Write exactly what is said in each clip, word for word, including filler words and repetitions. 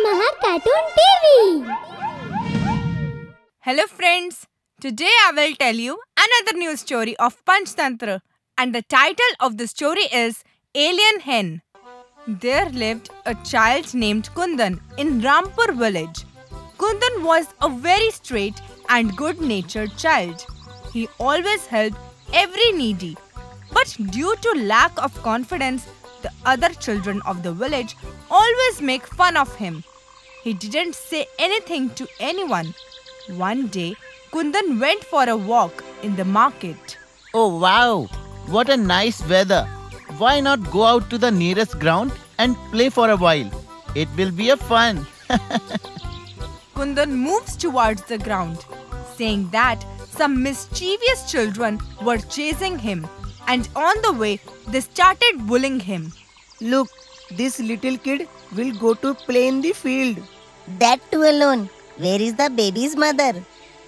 Maha Cartoon T V. Hello friends, today I will tell you another new story of Panchtantra, and the title of the story is Alien Hen. There lived a child named Kundan in Rampur village. Kundan was a very straight and good-natured child. He always helped every needy. But due to lack of confidence, the other children of the village always make fun of him. He didn't say anything to anyone. One day, Kundan went for a walk in the market. Oh wow! What a nice weather! Why not go out to the nearest ground and play for a while? It will be a fun. Kundan moves towards the ground, saying that some mischievous children were chasing him, and on the way they started bullying him. Look, this little kid will go to play in the field. That too alone. Where is the baby's mother?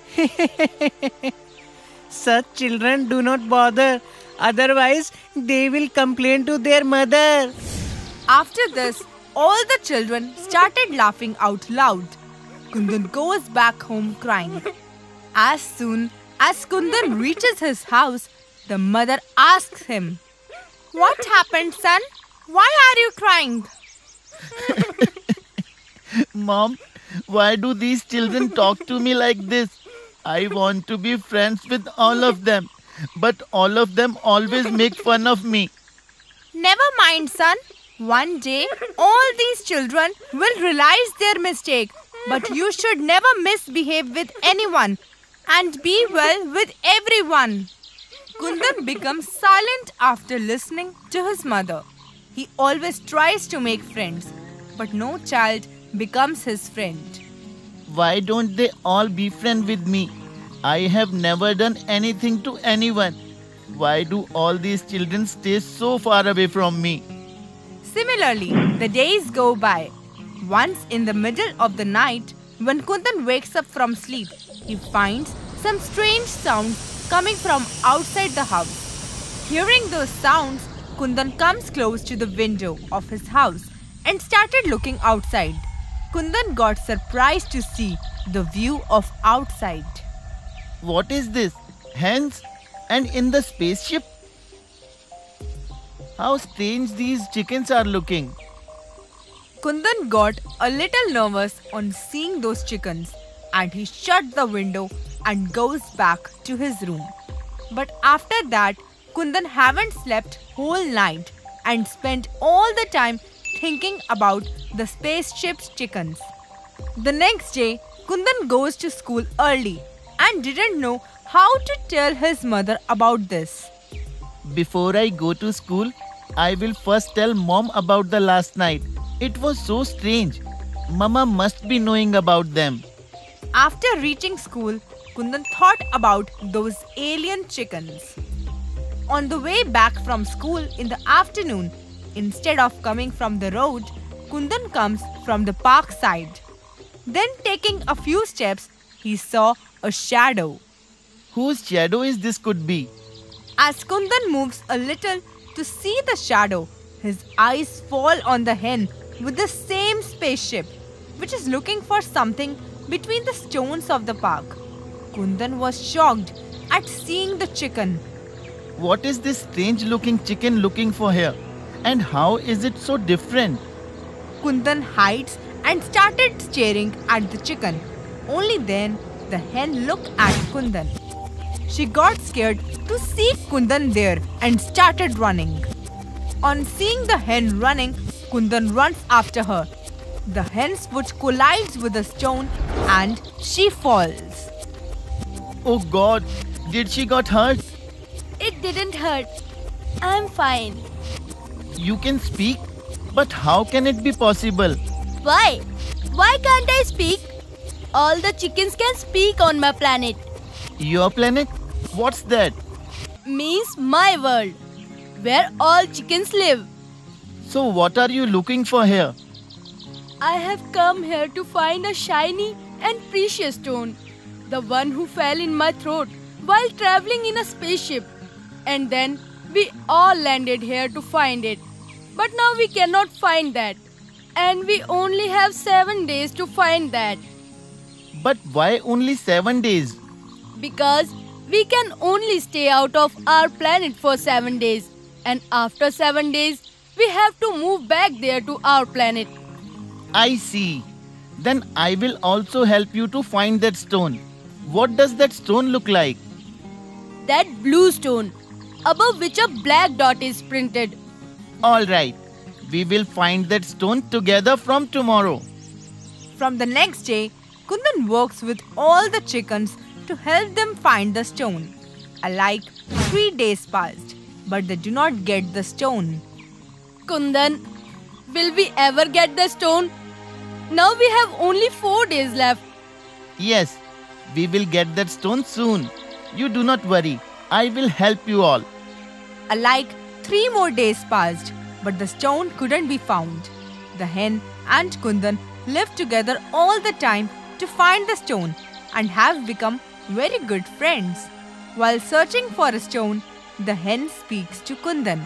Such children do not bother. Otherwise, they will complain to their mother. After this, all the children started laughing out loud. Kundan goes back home crying. As soon as Kundan reaches his house, the mother asks him, "What happened, son? Why are you crying?" Mom, why do these children talk to me like this? I want to be friends with all of them, but all of them always make fun of me. Never mind, son. One day, all these children will realize their mistake, but you should never misbehave with anyone and be well with everyone. Kundan becomes silent after listening to his mother. He always tries to make friends, but no child becomes his friend. Why don't they all be friends with me? I have never done anything to anyone. Why do all these children stay so far away from me? Similarly, the days go by. Once in the middle of the night, when Kundan wakes up from sleep, he finds some strange sounds coming from outside the house. Hearing those sounds, Kundan comes close to the window of his house and started looking outside. Kundan got surprised to see the view of outside. What is this? Hens? And in the spaceship? How strange these chickens are looking. Kundan got a little nervous on seeing those chickens, and he shut the window and goes back to his room. But after that, Kundan haven't slept whole night and spent all the time thinking about the spaceship's chickens. The next day, Kundan goes to school early and didn't know how to tell his mother about this. Before I go to school, I will first tell Mom about the last night. It was so strange. Mama must be knowing about them. After reaching school, Kundan thought about those alien chickens. On the way back from school in the afternoon, instead of coming from the road, Kundan comes from the park side. Then taking a few steps, he saw a shadow. Whose shadow is this could be? As Kundan moves a little to see the shadow, his eyes fall on the hen with the same spaceship, which is looking for something between the stones of the park. Kundan was shocked at seeing the chicken. What is this strange looking chicken looking for here? And how is it so different? Kundan hides and started staring at the chicken. Only then the hen looked at Kundan. She got scared to see Kundan there and started running. On seeing the hen running, Kundan runs after her. The hen's foot collides with a stone and she falls. Oh God, did she got hurt? It didn't hurt. I'm fine. You can speak, but how can it be possible? Why? Why can't I speak? All the chickens can speak on my planet. Your planet? What's that? Means my world, where all chickens live. So what are you looking for here? I have come here to find a shiny and precious stone, the one who fell in my throat while traveling in a spaceship. And then we all landed here to find it. But now we cannot find that. And we only have seven days to find that. But why only seven days? Because we can only stay out of our planet for seven days. And after seven days, we have to move back there to our planet. I see. Then I will also help you to find that stone. What does that stone look like? That blue stone, above which a black dot is printed. Alright, we will find that stone together from tomorrow. From the next day, Kundan works with all the chickens to help them find the stone. Alike, three days passed, but they do not get the stone. Kundan, will we ever get the stone? Now we have only four days left. Yes, we will get that stone soon. You do not worry. I will help you all. Alike, three more days passed, but the stone couldn't be found. The hen and Kundan lived together all the time to find the stone and have become very good friends. While searching for a stone, the hen speaks to Kundan.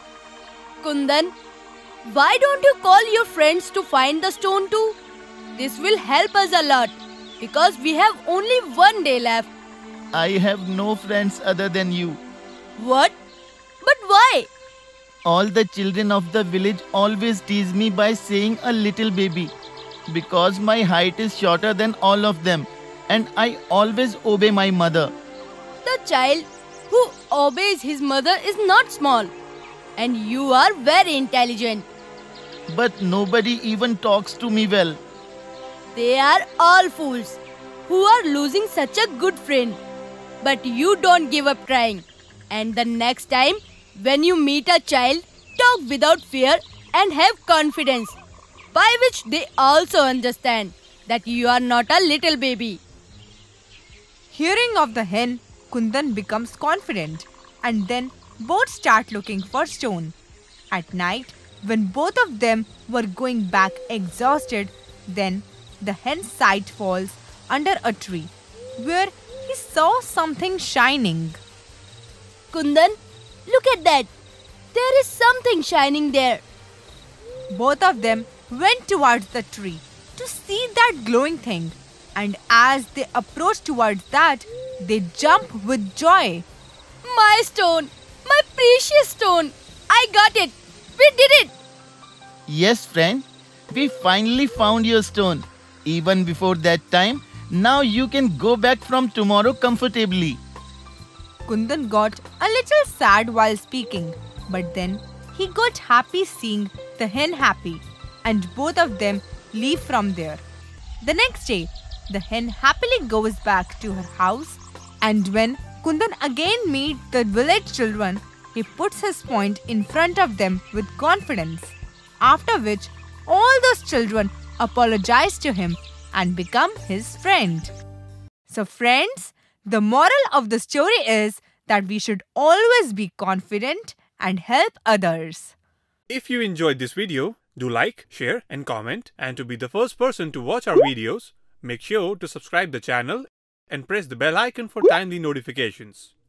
Kundan, why don't you call your friends to find the stone too? This will help us a lot because we have only one day left. I have no friends other than you. What? But why? All the children of the village always tease me by saying a little baby because my height is shorter than all of them and I always obey my mother. The child who obeys his mother is not small and you are very intelligent. But nobody even talks to me well. They are all fools who are losing such a good friend. But you don't give up trying. And the next time when you meet a child, talk without fear and have confidence, by which they also understand that you are not a little baby. Hearing of the hen, Kundan becomes confident and then both start looking for stone. At night, when both of them were going back exhausted, then the hen's sight falls under a tree where he saw something shining. Kundan, look at that. There is something shining there. Both of them went towards the tree to see that glowing thing, and as they approached towards that, they jumped with joy. My stone! My precious stone! I got it! We did it! Yes, friend. We finally found your stone. Even before that time, now you can go back from tomorrow comfortably. Kundan got a little sad while speaking, but then he got happy seeing the hen happy, and both of them leave from there. The next day, the hen happily goes back to her house, and when Kundan again meets the village children, he puts his point in front of them with confidence, after which all those children apologize to him and become his friend. So friends, the moral of the story is that we should always be confident and help others. If you enjoyed this video, do like, share and comment, and to be the first person to watch our videos, make sure to subscribe the channel and press the bell icon for timely notifications.